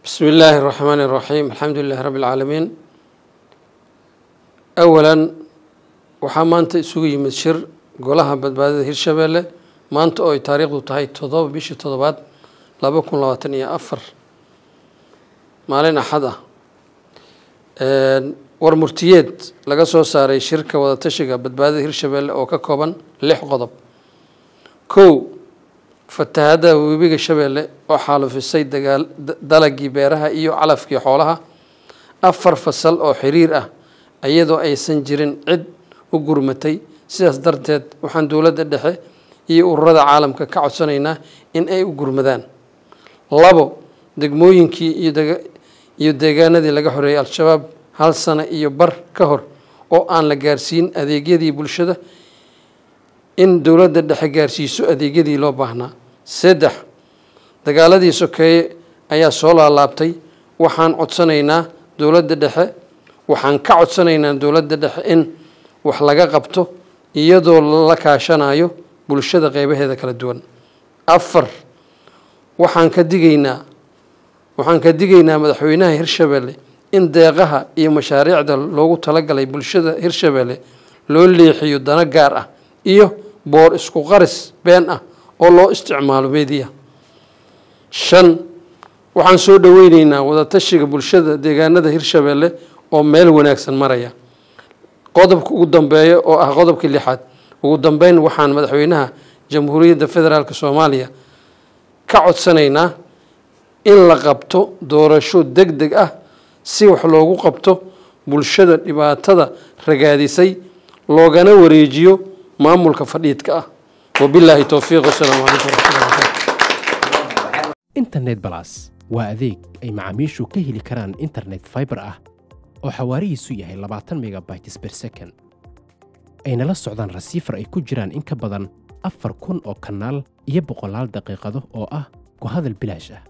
بسم الله الرحمن الرحيم الحمد لله رب العالمين. أولا وحمانت سوي مشر قولها بدبادة هيرشبيلة مانت أو تاريخ تهاي تضاب بيش تضبات لابكون لواتنية أفر مالنا حدا ورمرتيات لقصو ساري شركة وتشجع بدبادة هيرشبيلة أو ككوبا لح غضب كو فتهذا وبيجي شبيلة وحاله في السيد دلقي بيرها إيو علفكي حولها أفر فصل أو حرير أيضا أي سنجرين عد وقرمتي سياس درتد وحن دولة الدحي إيو الرد عالم كعود سنينا إن أي وقرمدان لابو دقموينكي إيو دقانا دي لقى حرية الشباب هل سنة إيو بر كهر أو آن لقارسين أذيقيا دي بلشده إن دولة الدحي قارسيسو أذيقيا دي لو باهنا سدح dagaaladii sokeeye ayaa soo laabtay waxaan codsanaynaa dawladda dhexe waxaan ka codsanaynaa dawladda dhexe in wax laga qabto iyadoo la kaashanayo bulshada qaybaheeda kala duwan afar waxaan ka digaynaa madaxweynaha Hirshabelle in deeqaha iyo mashaariicda loogu talagalay bulshada Hirshabelle loo leexiyo dana gaar ah iyo boor isku qaris been ah oo loo isticmaalo media shan waxaan soo dhaweynaynaa wada tashiga bulshada deegaanada Hirshabelle oo meel wanaagsan maraya qodobka ugu dambeeya oo ah qodobka lixaad ugu dambeyn waxaan madaxweynaha jamhuuriyadda federaalka Soomaaliya ka codsanaynaa in la qabto doorasho degdeg ah si wax loogu qabto bulshada dhibaatada ragaadisay loogana wareejiyo maamulka fadhiidka ah wabillahi tawfiiq wasalaamu calaykum warahmatullahi internet plus waa adeeg ay macaamiishu ka heli karaan internet fiber ah oo xawaarihiisu yahay 20 megabytes per second ayna la socdaan receiver ay ku jiraan in ka badan 4,000 oo kanaal iyo 100 daqiiqado oo ah ku hadal bilaash ah